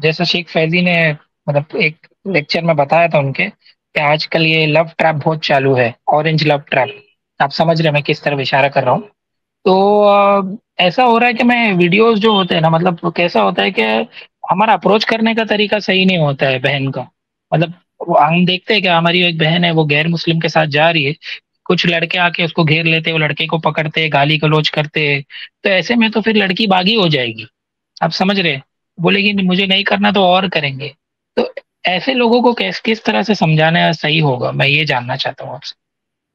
जैसा शेख फैजी ने मतलब एक लेक्चर में बताया था उनके कि आजकल ये लव ट्रैप बहुत चालू है, ऑरेंज लव ट्रैप। आप समझ रहे हैं मैं किस तरफ इशारा कर रहा हूँ। तो ऐसा हो रहा है कि मैं वीडियोस जो होते हैं ना, मतलब वो कैसा होता है कि हमारा अप्रोच करने का तरीका सही नहीं होता है बहन का। मतलब हम देखते हैं कि हमारी एक बहन है, वो गैर मुस्लिम के साथ जा रही है, कुछ लड़के आके उसको घेर लेते, वो लड़के को पकड़ते, गाली गलौज करते। तो ऐसे में तो फिर लड़की बागी हो जाएगी। आप समझ रहे हैं? बोलेगी "नहीं, मुझे नहीं करना तो और करेंगे"। तो ऐसे लोगों को किस किस तरह से समझाना सही होगा, मैं ये जानना चाहता हूँ आपसे।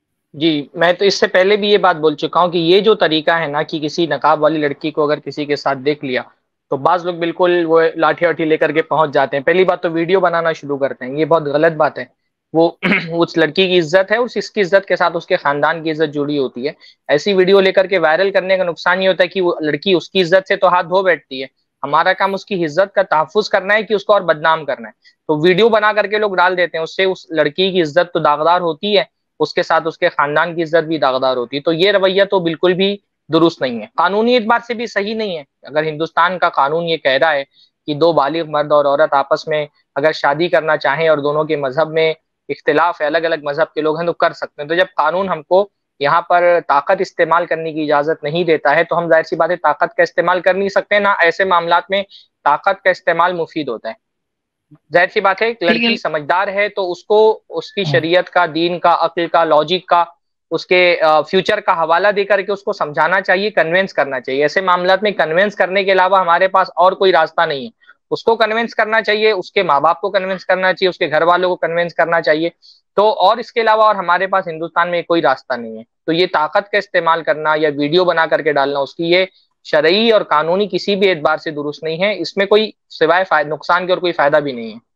जी, मैं तो इससे पहले भी ये बात बोल चुका हूँ कि ये जो तरीका है ना, कि किसी नकाब वाली लड़की को अगर किसी के साथ देख लिया, तो बाज लोग बिल्कुल वो लाठी वाठी लेकर के पहुंच जाते हैं। पहली बात तो वीडियो बनाना शुरू करते हैं, ये बहुत गलत बात है। वो उस लड़की की इज्जत है, उस इसकी इज्जत के साथ उसके खानदान की इज्जत जुड़ी होती है। ऐसी वीडियो लेकर के वायरल करने का नुकसान ये होता है कि वो लड़की उसकी इज्जत से तो हाथ धो बैठती है। हमारा काम उसकी इज्जत का तहफुज करना है कि उसको और बदनाम करना है। तो वीडियो बना करके लोग डाल देते हैं, उससे उस लड़की की इज्जत तो दागदार होती है, उसके साथ उसके खानदान की इज्जत भी दागदार होती है। तो ये रवैया तो बिल्कुल भी दुरुस्त नहीं है, कानूनी एतबार से भी सही नहीं है। अगर हिंदुस्तान का कानून ये कह रहा है कि दो बालिग मर्द और औरत आपस में अगर शादी करना चाहें और दोनों के मजहब में इख्तिलाफ है, अलग अलग मजहब के लोग हैं, तो कर सकते हैं। तो जब कानून हमको यहाँ पर ताकत इस्तेमाल करने की इजाजत नहीं देता है, तो हम जाहिर सी बात है ताकत का इस्तेमाल कर नहीं सकते ना। ऐसे मामलात में ताकत का इस्तेमाल मुफीद होता है। जाहिर सी बात है, एक ठीक है। लड़की समझदार है तो उसको उसकी हम्म। शरीयत का, दीन का, अक्ल का, लॉजिक का, उसके फ्यूचर का हवाला दे करके उसको समझाना चाहिए, कन्विंस करना चाहिए। ऐसे मामलात में कन्विंस करने के अलावा हमारे पास और कोई रास्ता नहीं है। उसको कन्विंस करना चाहिए, उसके माँ बाप को कन्विंस करना चाहिए, उसके घर वालों को कन्विंस करना चाहिए। तो और इसके अलावा और हमारे पास हिंदुस्तान में कोई रास्ता नहीं है। तो ये ताकत का इस्तेमाल करना या वीडियो बना करके डालना, उसकी ये शरई और कानूनी किसी भी एतबार से दुरुस्त नहीं है। इसमें कोई सिवाय नुकसान के और कोई फायदा भी नहीं है।